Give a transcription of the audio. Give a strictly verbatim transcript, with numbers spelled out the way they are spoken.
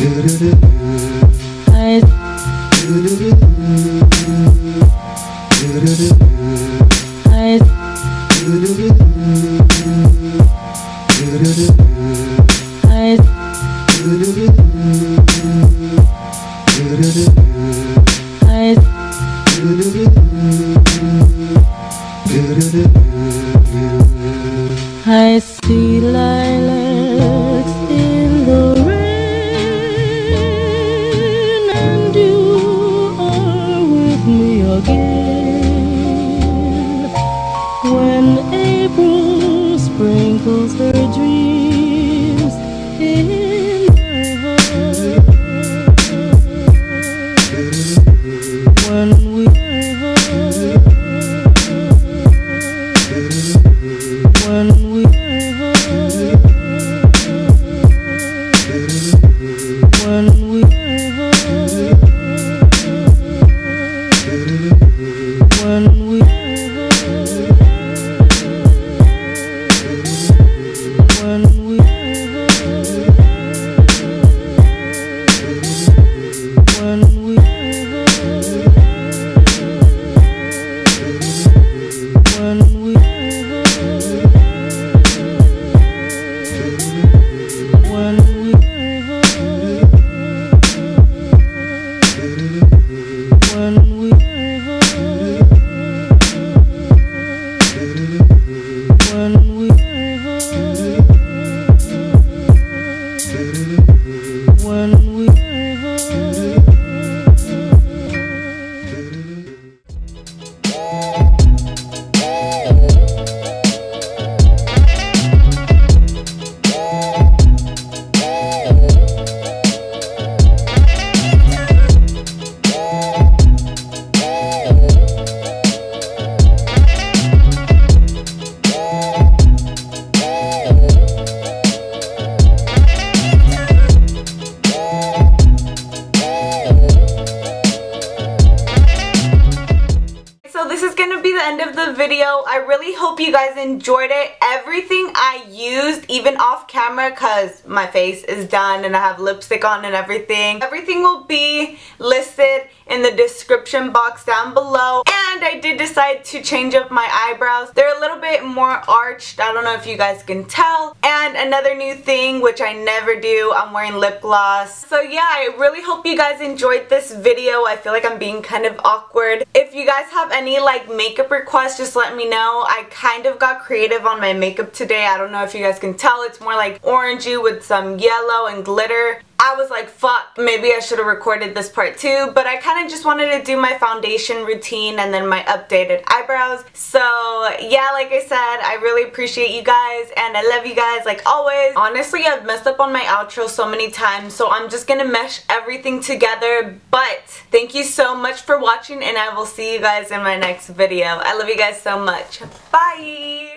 I see lilacs in the rain, and you are with me again. When April sprinkles her dreams in my heart, when we are when we are when we are when we are when we are when we when we when we when we when we when we end of the video. I really hope you guys enjoyed it. Everything I used, even off camera, because my face is done and I have lipstick on and everything, everything will be listed in the description box down below. And I did decide to change up my eyebrows. They're a little bit more arched. I don't know if you guys can tell. And another new thing, which I never do, I'm wearing lip gloss. So yeah, I really hope you guys enjoyed this video. I feel like I'm being kind of awkward. If you guys have any like makeup requests, just let me know. I kind of got creative on my makeup today. I don't know if you guys can tell. It's more like orangey with some yellow and glitter. I was like, fuck, maybe I should have recorded this part too, but I kind of just wanted to do my foundation routine and then my updated eyebrows. So yeah, like I said, I really appreciate you guys and I love you guys like always. Honestly, I've messed up on my outro so many times, so I'm just gonna mesh everything together. But thank you so much for watching and I will see you guys in my next video. I love you guys so much. Bye!